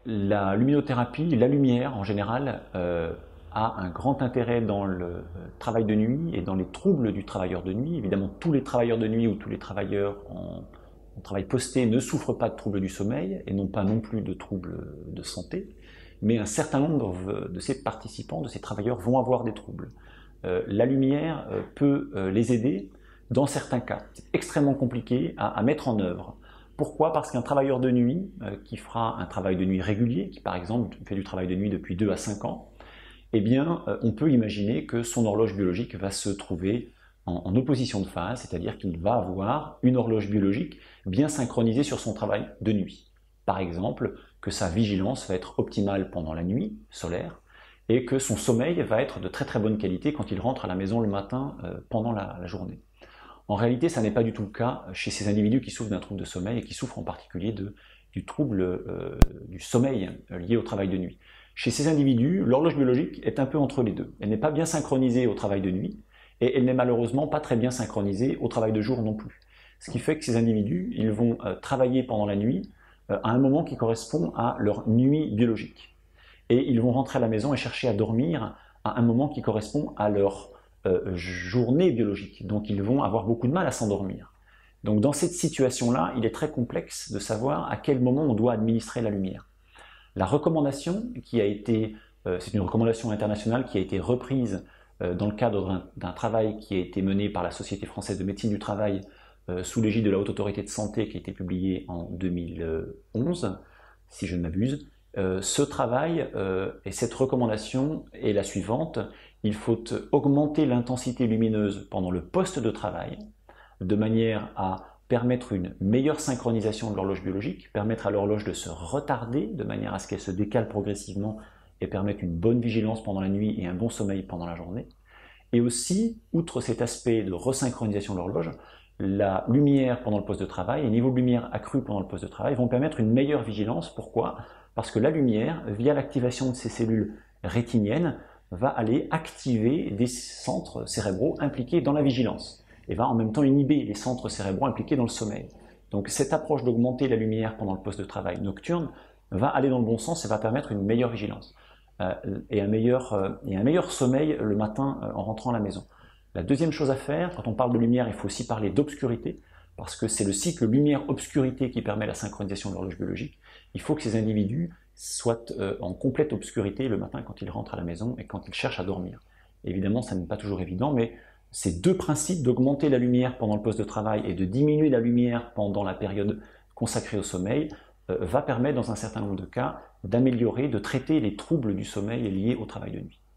La luminothérapie, la lumière en général, a un grand intérêt dans le travail de nuit et dans les troubles du travailleur de nuit. Évidemment, tous les travailleurs de nuit ou tous les travailleurs en travail posté ne souffrent pas de troubles du sommeil et n'ont pas non plus de troubles de santé, mais un certain nombre de ces participants, de ces travailleurs vont avoir des troubles. La lumière peut les aider dans certains cas. C'est extrêmement compliqué à mettre en œuvre. Pourquoi? Parce qu'un travailleur de nuit qui fera un travail de nuit régulier, qui par exemple fait du travail de nuit depuis 2 à 5 ans, eh bien, on peut imaginer que son horloge biologique va se trouver en opposition de phase, c'est-à-dire qu'il va avoir une horloge biologique bien synchronisée sur son travail de nuit. Par exemple, que sa vigilance va être optimale pendant la nuit solaire et que son sommeil va être de très très bonne qualité quand il rentre à la maison le matin pendant la journée. En réalité, ça n'est pas du tout le cas chez ces individus qui souffrent d'un trouble de sommeil et qui souffrent en particulier du trouble du sommeil lié au travail de nuit. Chez ces individus, l'horloge biologique est un peu entre les deux. Elle n'est pas bien synchronisée au travail de nuit et elle n'est malheureusement pas très bien synchronisée au travail de jour non plus. Ce qui fait que ces individus, ils vont travailler pendant la nuit à un moment qui correspond à leur nuit biologique. Et ils vont rentrer à la maison et chercher à dormir à un moment qui correspond à leur journée biologique. Donc ils vont avoir beaucoup de mal à s'endormir. Donc dans cette situation-là, il est très complexe de savoir à quel moment on doit administrer la lumière. La recommandation qui a été, c'est une recommandation internationale qui a été reprise dans le cadre d'un travail qui a été mené par la Société française de médecine du travail sous l'égide de la Haute Autorité de Santé qui a été publié en 2011, si je ne m'abuse. Ce travail et cette recommandation est la suivante: il faut augmenter l'intensité lumineuse pendant le poste de travail de manière à permettre une meilleure synchronisation de l'horloge biologique, permettre à l'horloge de se retarder de manière à ce qu'elle se décale progressivement et permettre une bonne vigilance pendant la nuit et un bon sommeil pendant la journée. Et aussi, outre cet aspect de resynchronisation de l'horloge, la lumière pendant le poste de travail et le niveau de lumière accru pendant le poste de travail vont permettre une meilleure vigilance. Pourquoi? Parce que la lumière, via l'activation de ces cellules rétiniennes, va aller activer des centres cérébraux impliqués dans la vigilance et va en même temps inhiber les centres cérébraux impliqués dans le sommeil. Donc cette approche d'augmenter la lumière pendant le poste de travail nocturne va aller dans le bon sens et va permettre une meilleure vigilance et un meilleur sommeil le matin en rentrant à la maison. La deuxième chose à faire, quand on parle de lumière, il faut aussi parler d'obscurité, parce que c'est le cycle lumière-obscurité qui permet la synchronisation de l'horloge biologique. Il faut que ces individus soient en complète obscurité le matin quand ils rentrent à la maison et quand ils cherchent à dormir. Évidemment, ça n'est pas toujours évident, mais ces deux principes d'augmenter la lumière pendant le poste de travail et de diminuer la lumière pendant la période consacrée au sommeil va permettre dans un certain nombre de cas d'améliorer, de traiter les troubles du sommeil liés au travail de nuit.